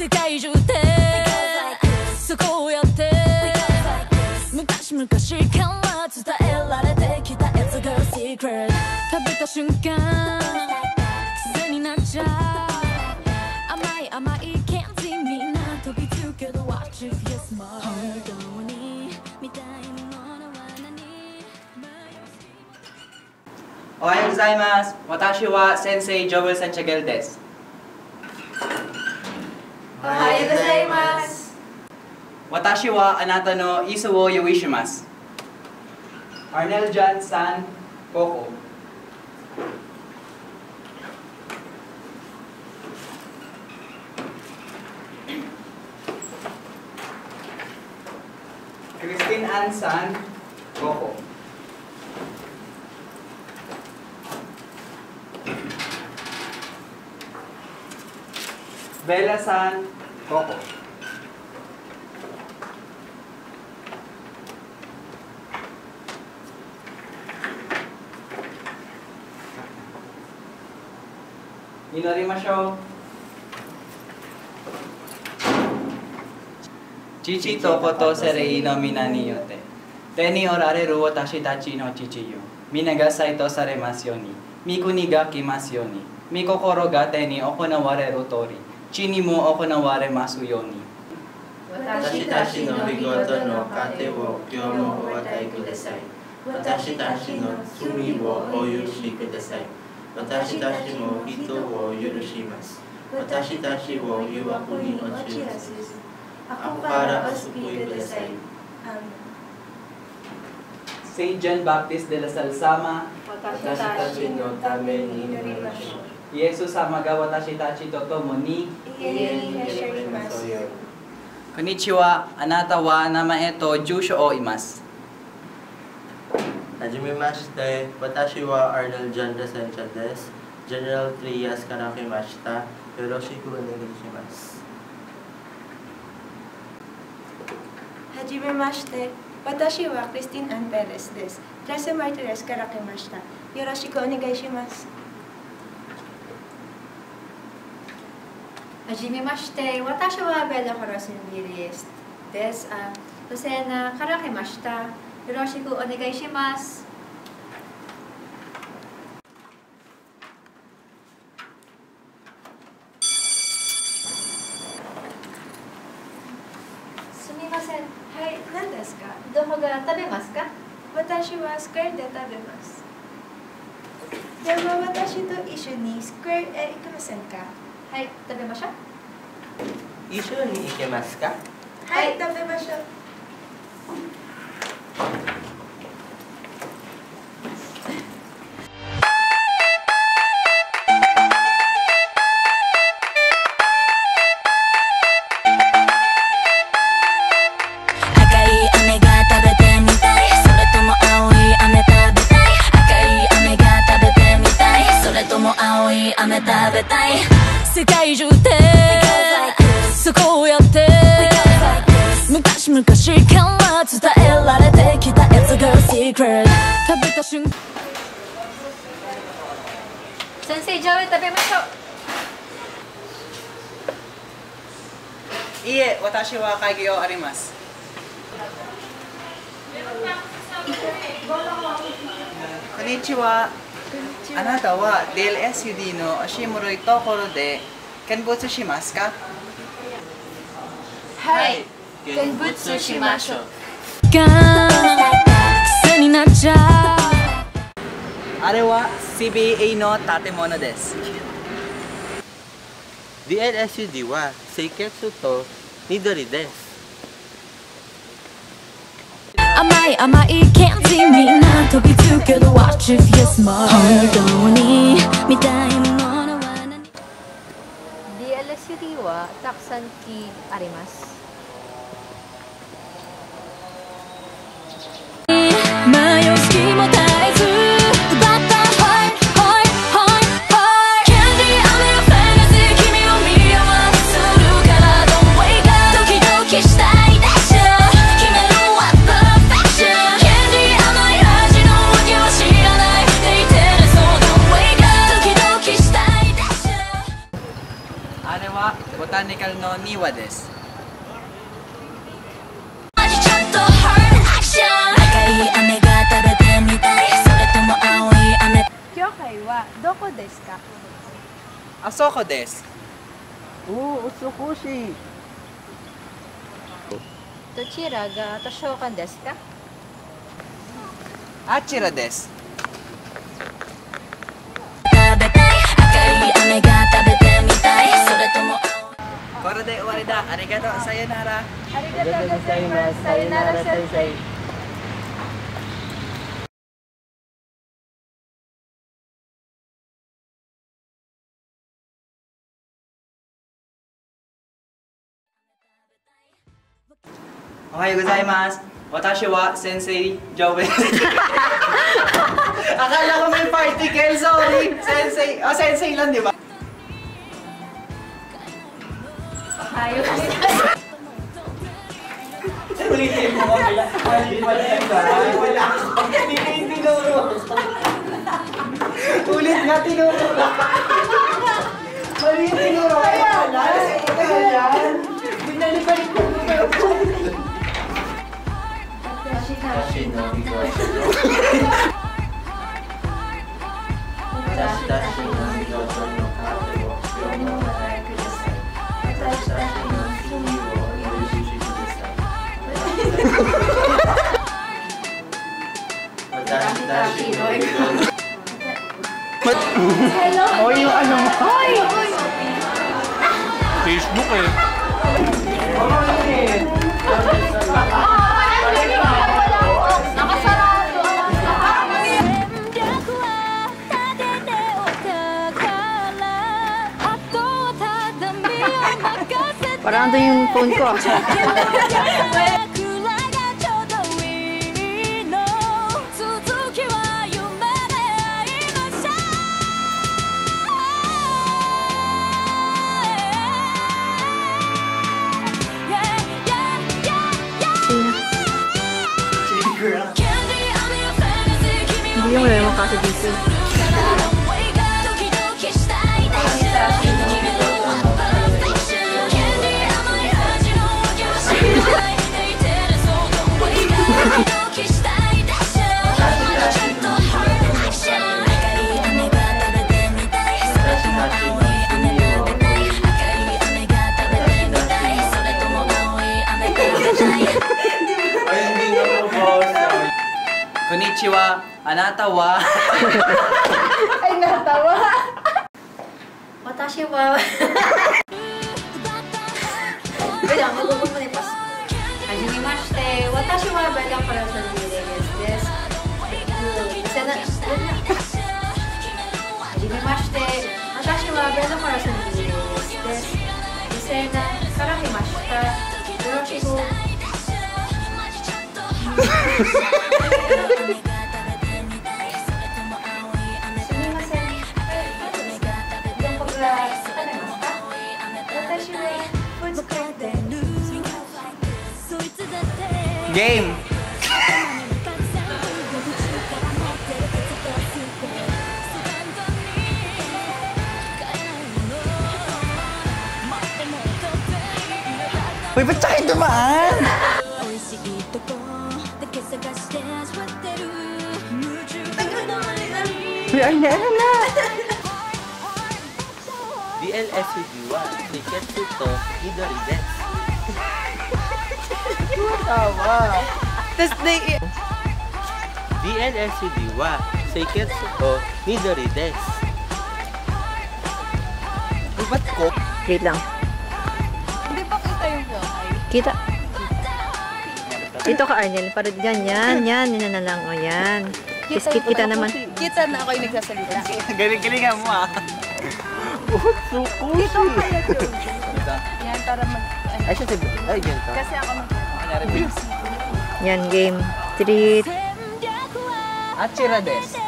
世界中でそうやって昔々から伝えられてきた It's a girl secret 食べた瞬間癖になっちゃう甘い甘いケンジみんな飛びつける Watch if you're smart 本当に見たいものは何おはようございます。私は先生ジョブ・サンチャゲルです。 おはようございます。 私はあなたのイスを用意します。アーネル・ジャンさん、ココ。クリスティン・アンさん、ココ。ベラさん、ココ。祈りましょう。父と子と聖霊の皆によって、天におられる私たちの父よ、皆が祭とされますように、御国が来ますように、御心が天に行われる通り、地にも行われますように。 私たちの御事の糧を今日もお与えください。私たちの罪をお許しください。私たちも人を許します。私たちを誘惑に陥らせず、悪からお救いください。 Saint John Baptist de la Salsama、 私たちのために祈りましょう。 イエス様が私たちと共に永遠にいらっしゃいますように。 こんにちは。あなたは名前と住所を言います。 はじめまして、私はアーネル・ジャン・デ・サンチャです。ジェネラル3 years から来ました。よろしくお願いします。 はじめまして、私はクリスティン・アン・ペレスです。トラス・マルティレスから来ました。よろしくお願いします。 はじめまして、私はベラ・ホロス・ミリエスです。ロセーナから来ました。よろしくお願いします。すみません。 はい、何ですか？ どこが食べますか？ 私はスクエアで食べます。でも私と一緒にスクエアへ行きませんか？ はい、食べましょう。 一緒に行けますか？ はい、食べましょう。 飴食べたい世界中でそうやって昔々から伝えられてきた It's a girl secret 食べた瞬間先生、ジョール食べましょう。 いいえ、私は会議をあります。こんにちは。あなたは DLSUD の足室いところで見物しますか？ はい、見物しましょう。 癖になっちゃうあれは CBA の建物です。 DLSUD は清潔と緑です。 甘い甘いケンジみんな飛びつける Watch if you're smart 本当に見たいものは何 DLSUD はたくさん木あります。 迷う隙も絶えず奪ったホイホイホイホイキャンディー雨をファンタジー君を魅了するから Don't wake up ドキドキしたいでしょ決めるは Perfection キャンディー甘い味のわけは知らないって言ってるそう Don't wake up ドキドキしたいでしょあれは botanical no niwa desu. ちゃんと hard action 赤い飴が食べてみたいそれとも青い飴 Kyokai wa doko desu ka? Asoko desu. Tochira ga Toshokan desu ka? Achira desu. 食べたい赤い飴が食べてみたいそれとも Koro de終わりだ。ありがとう。さよなら。 Arigatou gozaimasu. Sayonara sensei. Ohayou gozaimasu. Watashi wa Sensei Joe. Akala ko may particle. Sorry. Sensei. Oh, Sensei lang, di ba? Ayaw. Ulitin mo kaya. Wala ako. Hindi ko yung tinuro. Ulit nga tinuro. Mali yung tinuro. Kaya yan. Binalibalik ko. Watashi no migoto no. Watashi no migoto no kate wo kyomo o watai kudasai. Watashi no sumi wo yushi kudasai. Watashi no migoto. Hello? Oy, yung ano? Hoy! Facebook eh. Parang ito yung phone ko. Hindi yung wala kasi dito. Konnichiwa, anata wa. Ay, natawa! Watashi wa... Wait lang, mag-ugot mo nito. Hajimemashite, watashi wa Bella Corazon Rodriguez desu. Hajimemashite, watashi wa Bella Corazon Rodriguez desu. Isena, karakimashita. Yoroshiku. Game! Uy, ba't tayo dumaan? Uy, ay, meron na! DLSUD wa Seiketsu to Midori desu. Tama! Tapos DLSUD wa Seiketsu to Midori desu. Uy, ba't ko? Wait lang. hindi pa kita yung Kyokai. Kita. Dito ka, Arnel. Para yan na lang. O, yan. Kita naman. Kita na ako yung nagsasalita. Galing-galingan mo ah. Dito kaya Jojo. Yan, para mag... Ay, siya si... Ay, yan ka. Kasi ako mag... Kanyari, Vince. Yan, game. 3. Achira desu.